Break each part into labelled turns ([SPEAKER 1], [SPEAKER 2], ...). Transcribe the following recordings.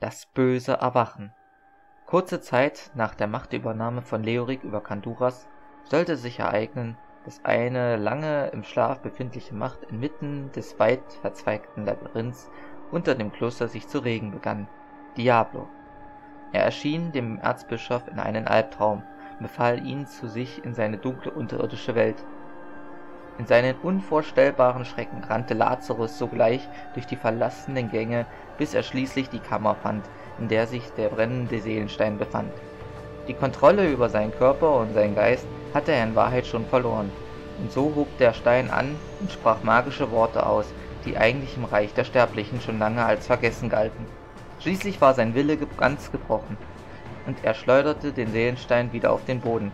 [SPEAKER 1] Das böse Erwachen. Kurze Zeit nach der Machtübernahme von Leorik über Kanduras sollte sich ereignen, dass eine lange im Schlaf befindliche Macht inmitten des weit verzweigten Labyrinths unter dem Kloster sich zu regen begann: Diablo. Er erschien dem Erzbischof in einem Albtraum und befahl ihn zu sich in seine dunkle unterirdische Welt. In seinen unvorstellbaren Schrecken rannte Lazarus sogleich durch die verlassenen Gänge, bis er schließlich die Kammer fand, in der sich der brennende Seelenstein befand. Die Kontrolle über seinen Körper und seinen Geist hatte er in Wahrheit schon verloren, und so hob der Stein an und sprach magische Worte aus, die eigentlich im Reich der Sterblichen schon lange als vergessen galten. Schließlich war sein Wille ganz gebrochen, und er schleuderte den Seelenstein wieder auf den Boden.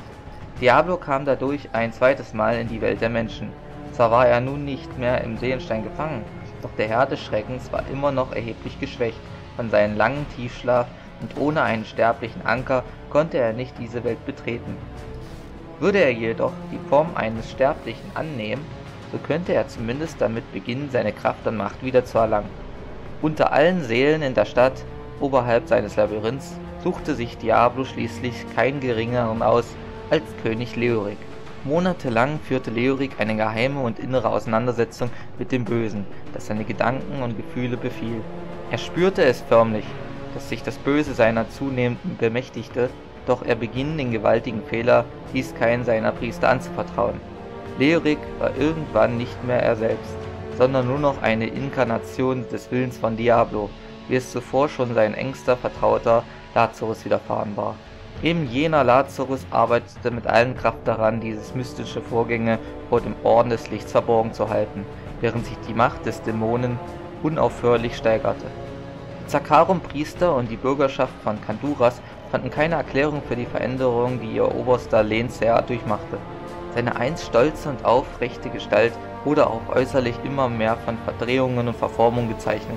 [SPEAKER 1] Diablo kam dadurch ein zweites Mal in die Welt der Menschen. Zwar war er nun nicht mehr im Seelenstein gefangen, doch der Herr des Schreckens war immer noch erheblich geschwächt von seinem langen Tiefschlaf, und ohne einen sterblichen Anker konnte er nicht diese Welt betreten. Würde er jedoch die Form eines Sterblichen annehmen, so könnte er zumindest damit beginnen, seine Kraft und Macht wieder zu erlangen. Unter allen Seelen in der Stadt, oberhalb seines Labyrinths, suchte sich Diablo schließlich keinen geringeren aus als König Leorik. Monatelang führte Leorik eine geheime und innere Auseinandersetzung mit dem Bösen, das seine Gedanken und Gefühle befiel. Er spürte es förmlich, dass sich das Böse seiner zunehmend bemächtigte, doch er beging den gewaltigen Fehler, dies keinen seiner Priester anzuvertrauen. Leorik war irgendwann nicht mehr er selbst, sondern nur noch eine Inkarnation des Willens von Diablo, wie es zuvor schon sein engster Vertrauter Lazarus widerfahren war. Eben jener Lazarus arbeitete mit allen Kraft daran, dieses mystische Vorgänge vor dem Orden des Lichts verborgen zu halten, während sich die Macht des Dämonen unaufhörlich steigerte. Die Zakarum-Priester und die Bürgerschaft von Kanduras fanden keine Erklärung für die Veränderung, die ihr oberster Lehnsherr durchmachte. Seine einst stolze und aufrechte Gestalt wurde auch äußerlich immer mehr von Verdrehungen und Verformungen gezeichnet.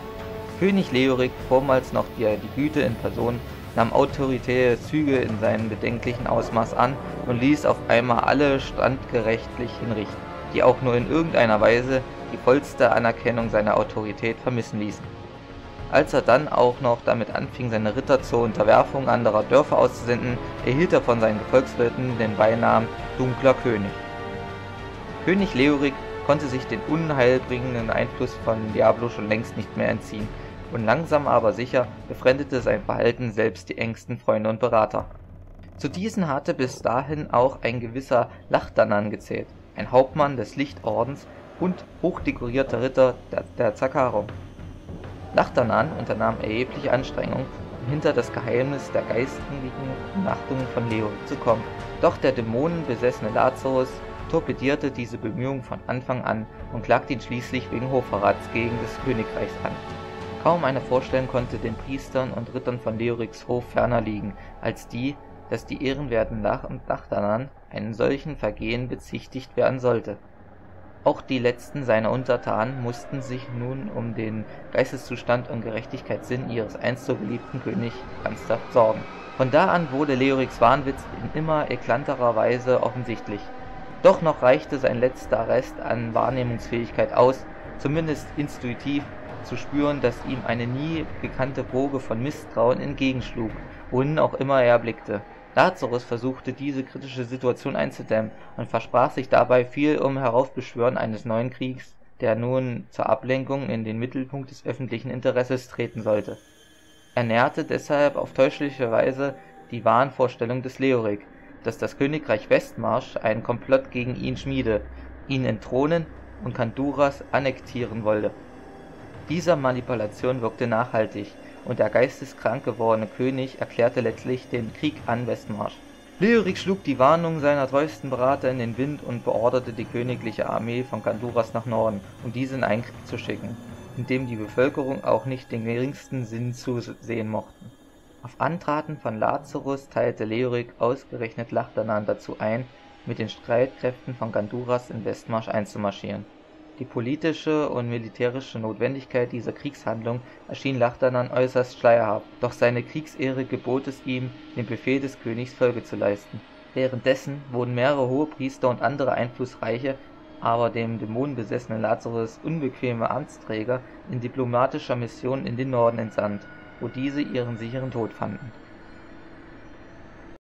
[SPEAKER 1] König Leorik, vormals noch die Güte in Person, nahm autoritäre Züge in seinem bedenklichen Ausmaß an und ließ auf einmal alle standgerechtlich hinrichten, die auch nur in irgendeiner Weise die vollste Anerkennung seiner Autorität vermissen ließen. Als er dann auch noch damit anfing, seine Ritter zur Unterwerfung anderer Dörfer auszusenden, erhielt er von seinen Gefolgsleuten den Beinamen Dunkler König. König Leorik konnte sich den unheilbringenden Einfluss von Diablo schon längst nicht mehr entziehen, und langsam aber sicher befremdete sein Verhalten selbst die engsten Freunde und Berater. Zu diesen hatte bis dahin auch ein gewisser Lachdanan gezählt, ein Hauptmann des Lichtordens und hochdekorierter Ritter der Zakarum. Lachdanan unternahm erhebliche Anstrengungen, um hinter das Geheimnis der geistigen Umnachtungen von Leorik zu kommen. Doch der dämonenbesessene Lazarus torpedierte diese Bemühungen von Anfang an und klagte ihn schließlich wegen Hochverrats gegen das Königreichs an. Kaum einer vorstellen konnte den Priestern und Rittern von Leoriks Hof ferner liegen, als die, dass die ehrenwerten Lachdanan einen solchen Vergehen bezichtigt werden sollte. Auch die letzten seiner Untertanen mussten sich nun um den Geisteszustand und Gerechtigkeitssinn ihres einst so geliebten Königs ernsthaft sorgen. Von da an wurde Leoriks Wahnwitz in immer eklatanterer Weise offensichtlich. Doch noch reichte sein letzter Rest an Wahrnehmungsfähigkeit aus, zumindest intuitiv zu spüren, dass ihm eine nie gekannte Woge von Misstrauen entgegenschlug, wohin auch immer er blickte. Lazarus versuchte diese kritische Situation einzudämmen und versprach sich dabei viel Heraufbeschwören eines neuen Kriegs, der nun zur Ablenkung in den Mittelpunkt des öffentlichen Interesses treten sollte. Er nährte deshalb auf teuflische Weise die Wahnvorstellung des Leorik, dass das Königreich Westmarsch einen Komplott gegen ihn schmiede, ihn entthronen und Kanduras annektieren wolle. Diese Manipulation wirkte nachhaltig, und der geisteskrank gewordene König erklärte letztlich den Krieg an Westmarsch. Leorik schlug die Warnung seiner treuesten Berater in den Wind und beorderte die königliche Armee von Kanduras nach Norden, um diese in einen Krieg zu schicken, in dem die Bevölkerung auch nicht den geringsten Sinn zu sehen mochten. Auf Antraten von Lazarus teilte Leorik ausgerechnet Lachdanan dazu ein, mit den Streitkräften von Kanduras in Westmarsch einzumarschieren. Die politische und militärische Notwendigkeit dieser Kriegshandlung erschien Lachdanan äußerst schleierhaft, doch seine Kriegsehre gebot es ihm, dem Befehl des Königs Folge zu leisten. Währenddessen wurden mehrere Hohepriester und andere einflussreiche, aber dem dämonenbesessenen Lazarus unbequeme Amtsträger in diplomatischer Mission in den Norden entsandt, wo diese ihren sicheren Tod fanden